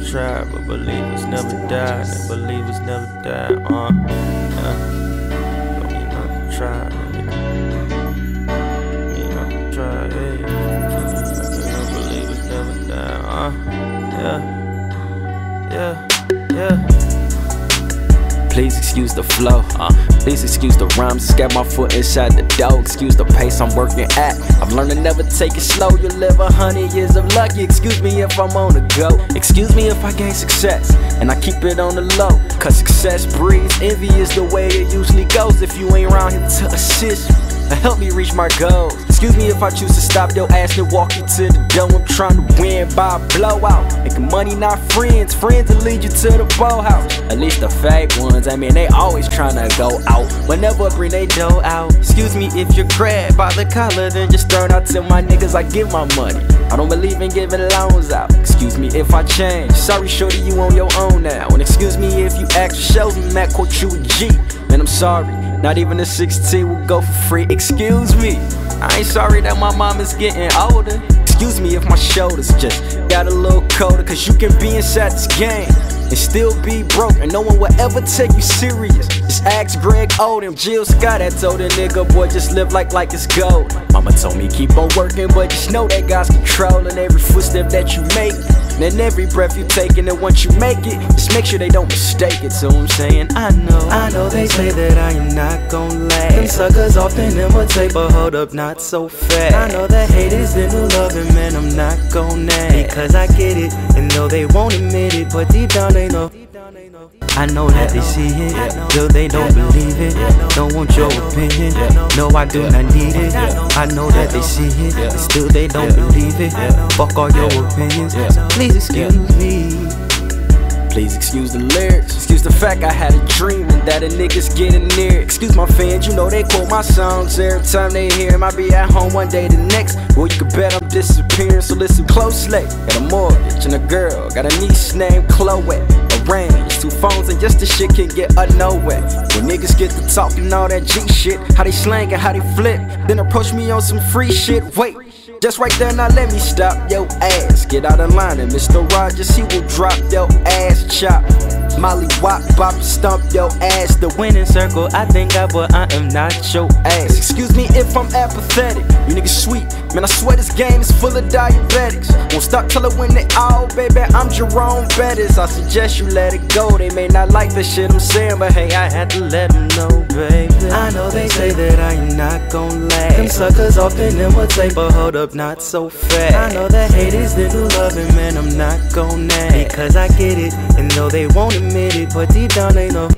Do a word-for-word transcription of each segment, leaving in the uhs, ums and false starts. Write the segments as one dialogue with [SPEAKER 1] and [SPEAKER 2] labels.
[SPEAKER 1] try, but believers never die. And believers never die. Uh, yeah. Don't mean not to try. Mean not to try. Hey, believers never die. Uh, yeah, yeah, yeah.
[SPEAKER 2] Please excuse the flow, uh, please excuse the rhymes. Just got my foot inside the door. Excuse the pace I'm working at. I've learned to never take it slow. You'll live a hundred years of lucky. Excuse me if I'm on the go. Excuse me if I gain success and I keep it on the low. Cause success breeds envy is the way it usually goes. If you ain't around here to assist or help me reach my goals. Excuse me if I choose to stop your ass and walk you to the door. I'm trying to win by a blowout. Making money, not friends. Friends will lead you to the boathouse. At least the fake ones, I mean, they always trying to go out. Whenever bring they dough out. Excuse me if you're grabbed by the collar, then just turn out to my niggas I give my money. I don't believe in giving loans out. Excuse me if I change. Sorry, shorty, you on your own now. And excuse me if you ask for shows me, Mac quote you a G. Man, I'm sorry. Not even a sixteen will go for free. Excuse me, I ain't sorry that my mom is getting older. Excuse me if my shoulders just got a little colder. Cause you can be inside this game and still be broke, and no one will ever take you serious. Just ask Greg Oden, Jill Scott that told a nigga, boy, just live like like it's gold. Mama told me keep on working, but just know that God's controlling every footstep that you make, and every breath you take. And once you make it, just make sure they don't mistake it. So I'm saying, I know,
[SPEAKER 3] I know they say that I am not gon' last. Them suckers often imitate, but hold up, not so fast. I know that hate is the new love, and man, I'm not gon' ask. Because I get it, and though they won't admit it, but deep down they know. I know that they see it, though they don't believe it. Don't want your opinion, no, I do not need it. I know that they see it, still they don't believe it. Fuck all your opinions, please excuse me.
[SPEAKER 2] Please excuse the lyrics. Excuse the fact I had a dream and that a nigga's getting near. Excuse my fans, you know they quote my songs every time they hear him. I be at home one day, the next, well, you can bet I'm disappearing. So listen closely. Got a mortgage and a girl, got a niece named Chloe. Arrange two phones and just the shit can get a nowhere. When niggas get to talking all that G shit, how they slang and how they flip, then approach me on some free shit. Wait, just right there, now let me stop your ass. Get out of line and Mister Rogers, he will drop your ass chop. Molly wop, bop, stomp your ass. The winning circle, I think I, but I am not your ass. Excuse me if I'm apathetic, you niggas sweet. Man, I swear this game is full of diabetics. Won't stop till I win it all, baby, I'm Jerome Bettis. I suggest you let it go. They may not like the shit I'm saying, but hey, I had to let them know, baby.
[SPEAKER 3] I know they say that I am not gon' last. Them suckers often imitate, but hold up, not so fast. I know that hate is the new love, and man, I'm not gon' ask. Because I get it, and though they won't admit it, but deep down they know.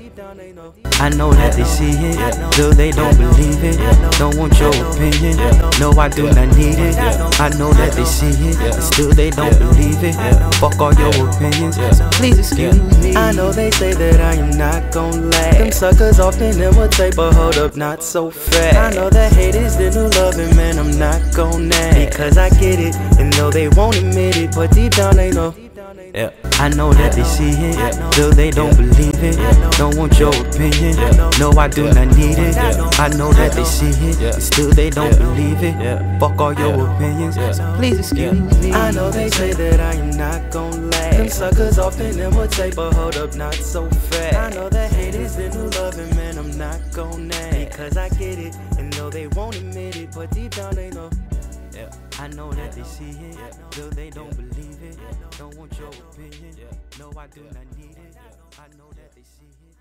[SPEAKER 3] I know that they see it, though they don't believe it. Don't want your opinion, no, I do not need it. I know that they see it, still they don't believe it. Fuck all your opinions, please excuse me. I know they say that I am not gon' last. Them suckers often imitate, but hold up, not so fast. I know that hate is the new love, and man, I'm not gon' ask. Because I get it, and though they won't admit it, but deep down they know.
[SPEAKER 2] Yeah.
[SPEAKER 3] I know that they see it, though they don't believe it. Don't want your opinion, no, I do not need it. I know that they see it, still they don't believe it. Fuck all your opinions, please excuse me. I know they say that I am not gon' last. Them suckers often imitate, but hold up, not so fast. I know that hate is the new love, and man, I'm not gon' ask. Because I get it, and though they won't admit it, but deep down they know. I know that they see it, though they don't believe it. Don't want your opinion, no, I do not need it. I know that they see it.